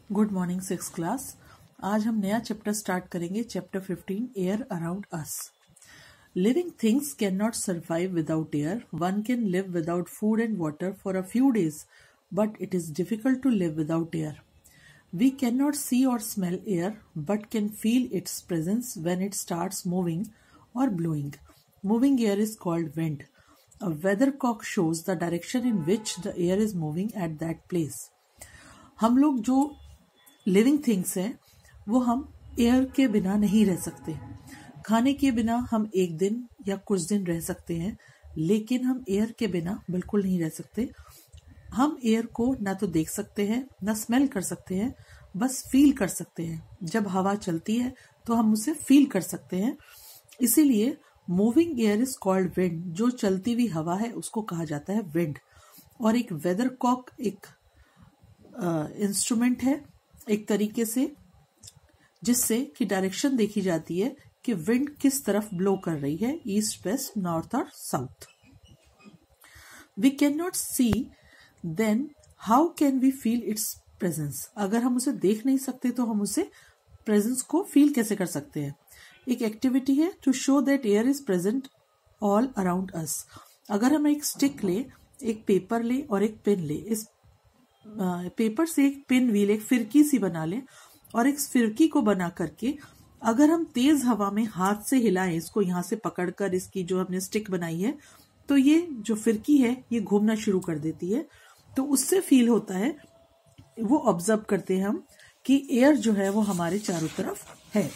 Good morning six class. आज हम नया चैप्टर स्टार्ट करेंगे, chapter 15 air around us. Living things can not survive without air. One can live without food and water for a few days, but it is difficult to live without air. We cannot see or smell air, but can feel its presence when it starts moving or blowing. Moving air is called wind. A weathercock shows the direction in which the air is moving at that place. हम लोग जो living things हैं वो हम air के बिना नहीं रह सकते. खाने के बिना हम एक दिन या कुछ दिन रह सकते हैं, लेकिन हम एयर के बिना बिल्कुल नहीं रह सकते. हम एयर को ना तो देख सकते हैं ना स्मेल कर सकते हैं, बस फील कर सकते हैं. जब हवा चलती है तो हम उसे फील कर सकते हैं. इसीलिए moving air is called wind. जो चलती हुई हवा है उसको कहा जाता है विंड. और एक वेदर कॉक एक इंस्ट्रूमेंट है एक तरीके से, जिससे कि डायरेक्शन देखी जाती है कि विंड किस तरफ ब्लो कर रही है, ईस्ट, वेस्ट, नॉर्थ और south. We can not see, then how can we feel its presence. अगर हम उसे देख नहीं सकते तो हम उसे प्रेजेंस को फील कैसे कर सकते हैं. एक एक्टिविटी है to show that air is present all around us. अगर हम एक स्टिक ले, एक पेपर ले और एक पेन ले, इस पेपर से एक पिन व्हील, एक फिरकी सी बना ले, और एक फिरकी को बना करके अगर हम तेज हवा में हाथ से हिलाएं, इसको यहां से पकड़कर, इसकी जो हमने स्टिक बनाई है, तो ये जो फिरकी है ये घूमना शुरू कर देती है. तो उससे फील होता है, वो ऑब्जर्व करते हैं हम कि एयर जो है वो हमारे चारों तरफ है.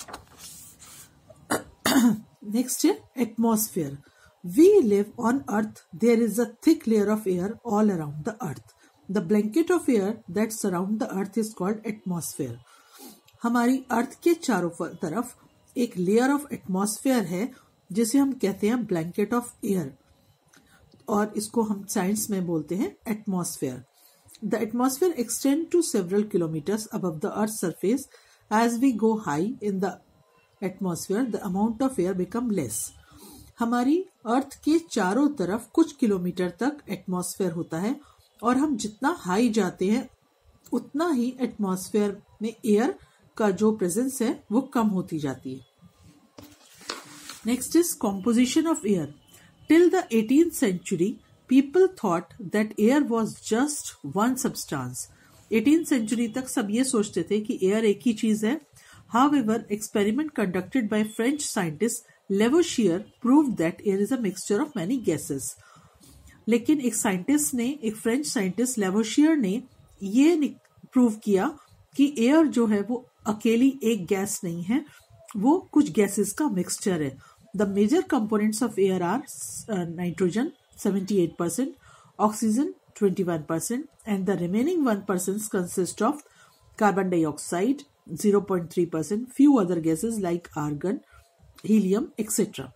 नेक्स्ट है atmosphere. We live on earth. There is a thick layer of air all around the earth. The blanket of air that surround the earth is called atmosphere. हमारी अर्थ के चारों तरफ एक लेयर ऑफ एटमॉस्फेयर है जिसे हम कहते हैं ब्लैंकेट ऑफ एयर, और इसको हम साइंस में बोलते हैं atmosphere. The atmosphere extend to several kilometres above the earth surface. As we go high in the atmosphere the amount of air become less. हमारी अर्थ के चारों तरफ कुछ किलोमीटर तक एटमॉस्फेयर होता है, और हम जितना हाई जाते हैं उतना ही एटमॉस्फेयर में एयर का जो प्रेजेंस है वो कम होती जाती है. Next is composition of air. Till the 18th century people thought that air was just one substance. 18th century तक सब ये सोचते थे कि एयर एक ही चीज है. However, experiment conducted by French scientist Lavoisier proved that air is a mixture of many gases. लेकिन एक साइंटिस्ट ने, एक फ्रेंच साइंटिस्ट लेवोशियर ने ये प्रूव किया कि एयर जो है वो अकेली एक गैस नहीं है, वो कुछ गैसेस का मिक्सचर है. The major components of air are nitrogen 78%, oxygen 21%, and the remaining 1% consist of carbon dioxide 0.3%, few other gases like argon, helium etcetera.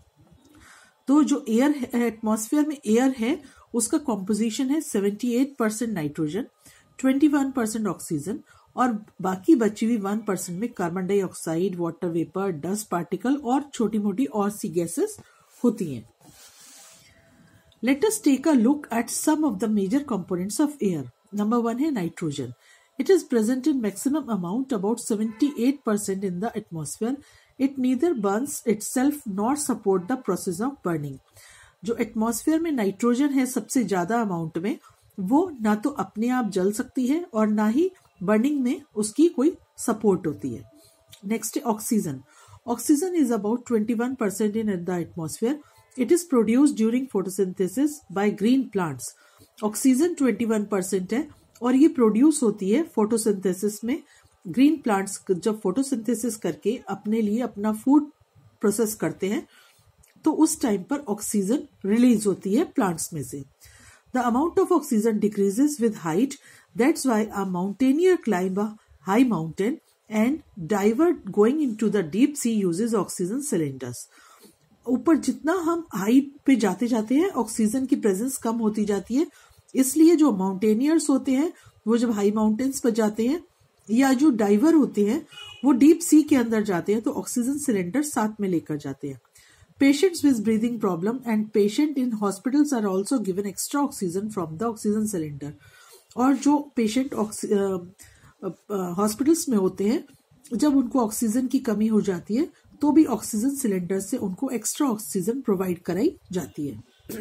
तो जो एयर है, एटमॉस्फेयर में एयर है, उसका कॉम्पोजिशन है 78% नाइट्रोजन, 21% ऑक्सीजन, और बाकी बची हुई 1% में carbon dioxide, water vapour, dust particle और छोटी मोटी और सी गैसेस होती हैं. Let us take a look at some of the major components of air. Number 1 है nitrogen. It is present in maximum amount, about 78% in the atmosphere. It neither burns itself nor support the process of burning. जो atmosphere में nitrogen है सबसे ज्यादा amount में, वो ना तो अपने आप जल सकती है और ना ही बर्निंग में उसकी कोई सपोर्ट होती है. Next oxygen. Oxygen is about 21% in the atmosphere. It is produced during photosynthesis by green plants. Oxygen 21% है और ये प्रोड्यूस होती है फोटोसिंथेसिस में. ग्रीन प्लांट्स जब फोटोसिंथेसिस करके अपने लिए अपना फूड प्रोसेस करते हैं तो उस टाइम पर ऑक्सीजन रिलीज होती है प्लांट्स में से. The amount of oxygen decreases with height. That's why a mountaineer climb a high mountain and diver going into the deep sea uses oxygen cylinders. ऊपर जितना हम हाइट पे जाते जाते हैं ऑक्सीजन की प्रेजेंस कम होती जाती है. इसलिए जो माउंटेनियर्स होते हैं वो जब हाई माउंटेन्स पर जाते हैं, या जो डाइवर होते हैं वो डीप सी के अंदर जाते हैं, तो ऑक्सीजन सिलेंडर साथ में लेकर जाते हैं. Patients with breathing problem and patient in hospitals are also given extra oxygen from the oxygen cylinder. और जो पेशेंट हॉस्पिटल्स में होते हैं, जब उनको ऑक्सीजन की कमी हो जाती है तो भी ऑक्सीजन सिलेंडर से उनको एक्स्ट्रा ऑक्सीजन प्रोवाइड कराई जाती है।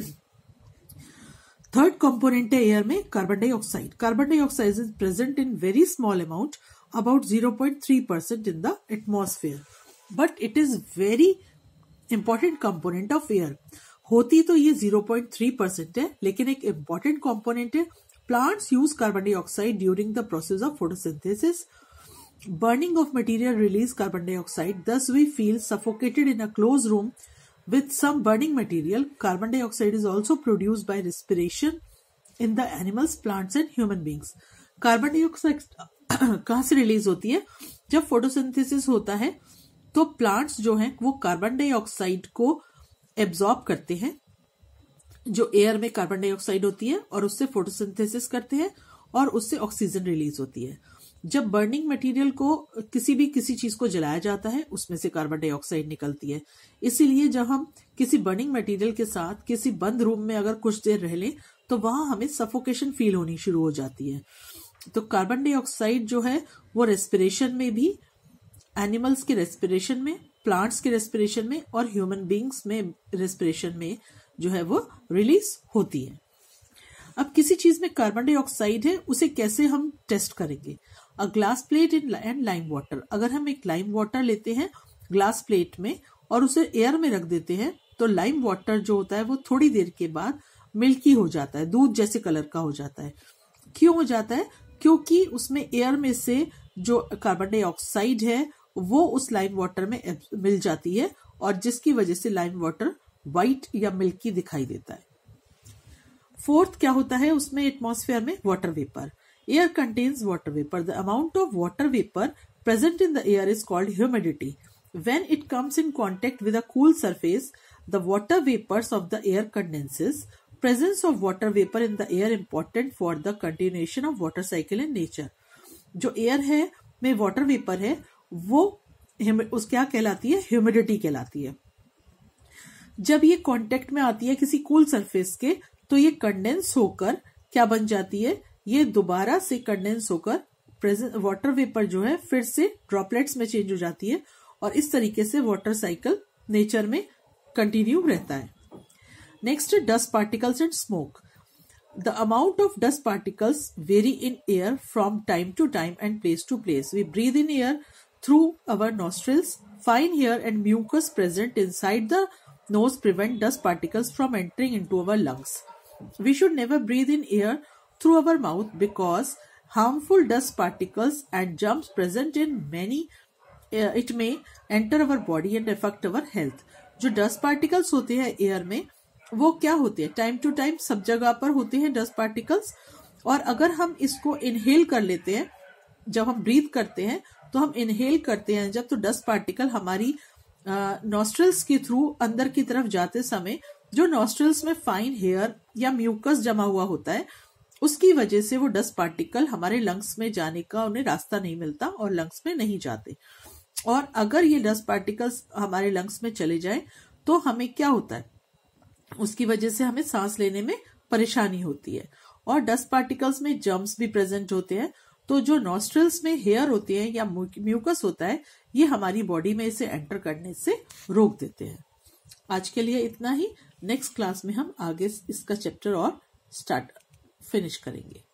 थर्ड कंपोनेंट है एयर में carbon dioxide. Carbon dioxide is present in very small amount, about 0.3% in the atmosphere, but it is very important component of air. होती तो ये 0.3% है, लेकिन एक इंपॉर्टेंट कंपोनेंट है। Plants use carbon dioxide during the process of photosynthesis. Burning of material release carbon dioxide, thus we feel suffocated in a closed room with some burning material. Carbon dioxide is also produced by respiration in the animals, plants and human beings. Carbon dioxide कहाँ से release होती है? जब photosynthesis होता है तो plants जो हैं वो कार्बन डाइऑक्साइड को एब्जॉर्ब करते हैं, जो एयर में कार्बन डाइऑक्साइड होती है, और उससे फोटोसिंथेसिस करते हैं और उससे ऑक्सीजन रिलीज होती है। जब बर्निंग मटेरियल को किसी चीज को जलाया जाता है उसमें से कार्बन डाइऑक्साइड निकलती है। इसीलिए जब हम किसी बर्निंग मटेरियल के साथ किसी बंद रूम में अगर कुछ देर रह लें तो वहां हमें सफोकेशन फील होनी शुरू हो जाती है। तो कार्बन डाइऑक्साइड जो है वो रेस्पिरेशन में भी, एनिमल्स के रेस्पिरेशन में, प्लांट्स के रेस्पिरेशन में और ह्यूमन बींग्स में रेस्पिरेशन में जो है वो रिलीज होती है। अब किसी चीज में कार्बन डाइऑक्साइड है, उसे कैसे हम टेस्ट करेंगे? A glass plate and lime water. अगर हम एक लाइम वाटर लेते हैं ग्लास प्लेट में और उसे एयर में रख देते हैं तो लाइम वाटर जो होता है वो थोड़ी देर के बाद मिल्की हो जाता है, दूध जैसे कलर का हो जाता है। क्यों हो जाता है? क्योंकि उसमें एयर में से जो कार्बन डाइऑक्साइड है वो उस लाइम वाटर में मिल जाती है और जिसकी वजह से लाइम वाटर व्हाइट या मिल्की दिखाई देता है। फोर्थ क्या होता है उसमें एटमॉस्फेयर में? Water vapour. Air contains water vapor. The amount of water vapor present in the air is called humidity. When it comes in contact with a cool surface, the water vapors of the air condenses. Presence of water vapor in the air important for the continuation of water cycle in nature. जो air है में water vapor है वो उस क्या कहलाती है? Humidity कहलाती है। जब ये कांटेक्ट में आती है किसी कूल सरफेस के तो ये कंडेंस होकर क्या बन जाती है? ये दोबारा से कंडेंस होकर वाटर वेपर जो है फिर से ड्रॉपलेट्स में चेंज हो जाती है और इस तरीके से वाटर साइकिल नेचर में कंटिन्यू रहता है। Next, dust particles and smoke. The amount of dust particles vary in air from time to time and place to place. We breathe in air through our nostrils. Fine hair and mucus present inside the nose prevent dust particles from entering into our lungs. We should never breathe in air through our mouth because harmful dust particles and germs present in many it may enter our body and affect our health. जो dust particles होते हैं air में वो क्या होते हैं? Time to time सब जगह पर होते हैं dust particles, और अगर हम इसको इनहेल कर लेते हैं, जब हम ब्रीथ करते हैं तो हम इनहेल करते हैं जब, तो डस्ट पार्टिकल हमारी नॉस्ट्रल्स के थ्रू अंदर की तरफ जाते समय जो नॉस्ट्रल्स में फाइन हेयर या म्यूकस जमा हुआ होता है उसकी वजह से वो डस्ट पार्टिकल हमारे लंग्स में जाने का उन्हें रास्ता नहीं मिलता और लंग्स में नहीं जाते। और अगर ये डस्ट पार्टिकल्स हमारे लंग्स में चले जाए तो हमें क्या होता है? उसकी वजह से हमें सांस लेने में परेशानी होती है। और डस्ट पार्टिकल्स में जर्म्स भी प्रेजेंट होते हैं, तो जो नॉस्ट्रल्स में हेयर होते हैं या म्यूकस होता है ये हमारी बॉडी में इसे एंटर करने से रोक देते हैं। आज के लिए इतना ही। नेक्स्ट क्लास में हम आगे इसका चैप्टर और फिनिश करेंगे।